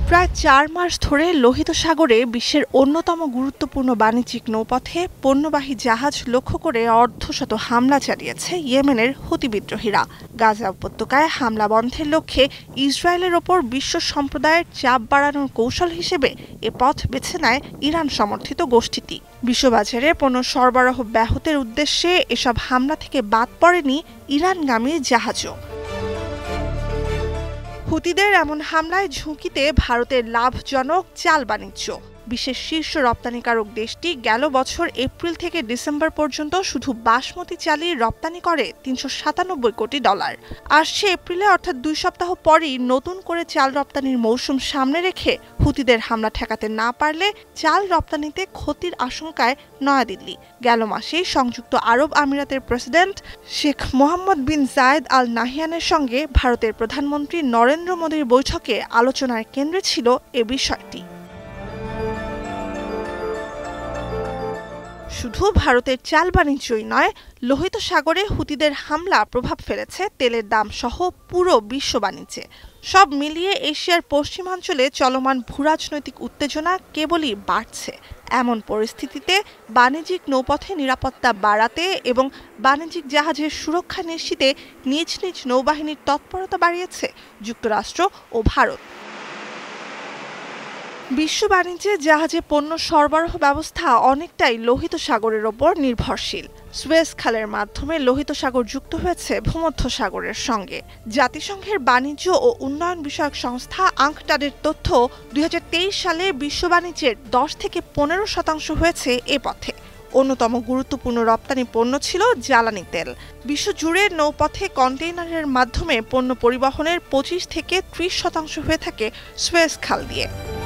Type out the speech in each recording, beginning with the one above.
প্রায় ৪ মাস ধরে লোহিত সাগরে বিশ্বের অন্যতম গুরুত্বপূর্ণ বাণিজ্যিক নৌপথে পণ্যবাহী জাহাজ লক্ষ্য করে অর্ধশত হামলা চালিয়েছে ইয়েমেনের হুতি বিদ্রোহীরা। গাজা উপত্যকায় হামলা বন্ধের লক্ষ্যে ইসরায়েলের ওপর বিশ্ব সম্প্রদায়ের চাপ বাড়ানোর কৌশল হিসেবে এ পথ বেছে নেয় ইরান সমর্থিত গোষ্ঠীটি। বিশ্ববাজারে পণ্য সরবরাহ ব্যাহতের উদ্দেশ্যে এসব হামলা থেকে বাদ পড়েনি ইরানগামী জাহাজও। হুতিদের এমন হামলায় ঝুঁকিতে ভারতের লাভজনক চাল বাণিজ্য। বিশ্বের শীর্ষ রপ্তানিকারক দেশটি গেল বছর এপ্রিল থেকে ডিসেম্বর পর্যন্ত শুধু বাসমতি চালই রপ্তানি করে $৩৯৭ কোটি। আসছে এপ্রিলে অর্থাৎ 2 সপ্তাহ পরই নতুন করে চাল রপ্তানির মৌসুম সামনে রেখে হুতিদের হামলা ঠেকাতে না পারলে চাল রপ্তানিতে ক্ষতির আশঙ্কায় নয়াদিল্লি। গেল মাসেই সংযুক্ত আরব আমিরাতের president Sheikh Mohammed bin Zayed Al নাহিয়ানের সঙ্গে ভারতের প্রধানমন্ত্রী নরেন্দ্র মোদীর বৈঠকে আলোচনার কেন্দ্রে ছিল এ বিষয়টি। শুধু ভারতের চাল বাণিজ্যই নয়, লোহিত সাগরে হুতিদের হামলা প্রভাব ফেলেছে তেলের দাম সহ পুরো বিশ্ব বাণিজ্যে। সব মিলিয়ে এশিয়ার পশ্চিমাঞ্চলে চলমান ভূরাজনৈতিক উত্তেজনা কেবলই বাড়ছে। এমন পরিস্থিতিতে বাণিজ্যিক নৌপথে নিরাপত্তা বাড়াতে এবং বাণিজ্যিক জাহাজের সুরক্ষা নিশ্চিতে নিজ নিজ নৌবাহিনীর তৎপরতা বাড়িয়েছে যুক্তরাষ্ট্র ও ভারত। বিশ্ব বাণিজ্যে জাহাজে পণ্য সরবরাহ ব্যবস্থা অনেকটাই লোহিত সাগরের ওপর নির্ভরশীল। সুয়েজ খালের মাধ্যমে লোহিত সাগর যুক্ত হয়েছে ভূমধ্য সাগরের সঙ্গে। জাতিসংঘের বাণিজ্য ও উন্নয়ন বিষয়ক সংস্থা আঙ্কটাডের তথ্য 2023 সালে বিশ্ব বাণিজ্যের 10 থেকে 15% হয়েছে এ পথে। অন্যতম গুরুত্বপূর্ণ রপ্তানি পণ্য ছিল জ্বালানি তেল। বিশ্বজুড়ে নৌপথে কন্টেইনারের মাধ্যমে পণ্য পরিবহনের 25 থেকে 30% হয়ে থাকে সুয়েজ খাল দিয়ে।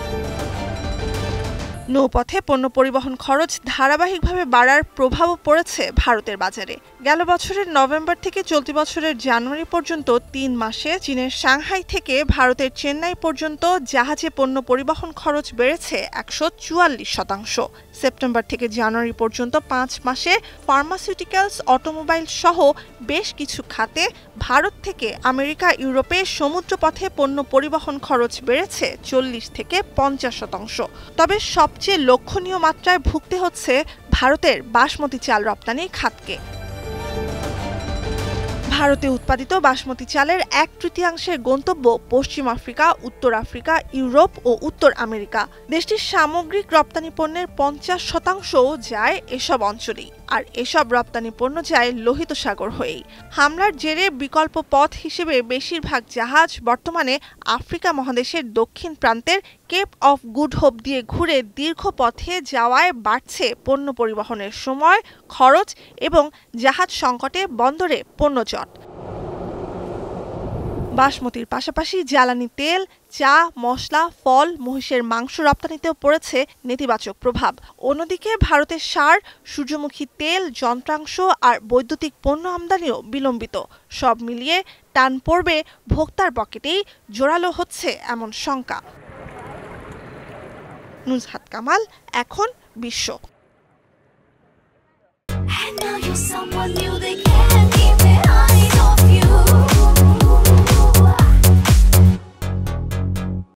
নৌপথে পণ্য পরিবহন খরচ ধারাবাহিকভাবে বাড়ার প্রভাবও পড়েছে ভারতের বাজারে। গেল বছরের নভেম্বর থেকে চলতি বছরের জানুয়ারি পর্যন্ত 3 মাসে চীনের সাংহাই থেকে ভারতের চেন্নাই পর্যন্ত জাহাজে পণ্য পরিবহন খরচ বেড়েছে 144%। সেপ্টেম্বর থেকে জানুয়ারি পর্যন্ত 5 মাসে ফার্মাসিউটিক্যালস, অটোমোবাইল সহ বেশ কিছু খাতে ভারত থেকে আমেরিকা, ইউরোপে সমুদ্রপথে পণ্য পরিবহন খরচ বেড়েছে 40 থেকে 50%। তবে সবচেয়ে লক্ষণীয় মাত্রায় ভুগতে হচ্ছে ভারতের বাসমতি চাল রপ্তানি খাতকে। ভারতে উৎপাদিত বাসমতি চালের 1/3 গন্তব্য পশ্চিম আফ্রিকা, উত্তর আফ্রিকা, ইউরোপ ও উত্তর আমেরিকা। দেশটির সামগ্রিক রপ্তানি পণ্যের 50% যায় এসব অঞ্চলেই। আর এসব রপ্তানি পণ্য যায় লোহিত সাগর হয়েই। হামলার জেরে বিকল্প পথ হিসেবে বেশিরভাগ জাহাজ বর্তমানে আফ্রিকা মহাদেশের দক্ষিণ প্রান্তের কেপ অফ গুড হোপ দিয়ে ঘুরে দীর্ঘ পথে যাওয়ায় বাড়ছে পণ্য পরিবহনের সময়, খরচ এবং জাহাজ সংকটে বন্দরে পণ্য জট। বাসমতির পাশাপাশি জ্বালানি তেল, চা, মশলা, ফল, মহিষের মাংস রপ্তানিতেও পড়েছে নেতিবাচক প্রভাব। অন্যদিকে ভারতের সার, সূর্যমুখী তেল, যন্ত্রাংশ আর বৈদ্যুতিক পণ্য আমদানিও বিলম্বিত। সব মিলিয়ে টান পড়বে ভোক্তার পকেটেই, জোরালো হচ্ছে এমন শঙ্কা। নুজহাত কামাল, এখন বিশ্ব।